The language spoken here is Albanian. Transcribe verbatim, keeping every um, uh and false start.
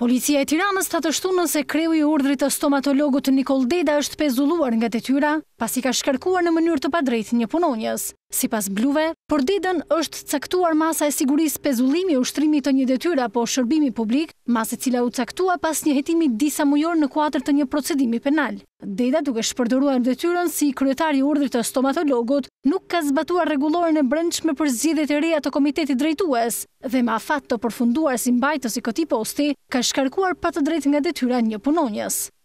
Policia e Tiranës ta të shtunën se kreu i urdhrit të stomatologut Nikol Deda është pezulluar nga detyra pasi ka shkarkuar në mënyrë të padrejtë një punonjës. Sipas Bluve, për Dedën është caktuar masa e sigurisë pezullimi i ushtrimit të një detyre apo shërbimi publik, masë e cila u caktua pas një hetimi disa mujor në kuadër të një procedimi penal. Deda, duke shpërdoruar detyrën si kryetari i urdhrit të stomatologut, nuk ka zbatuar rregulloren e brendshme për zgjedhjet e reja të komitetit drejtues dhe me afat të përfunduar si mbajtës i këtij posti, ka shkarkuar pa të drejtë nga detyra një punonjës.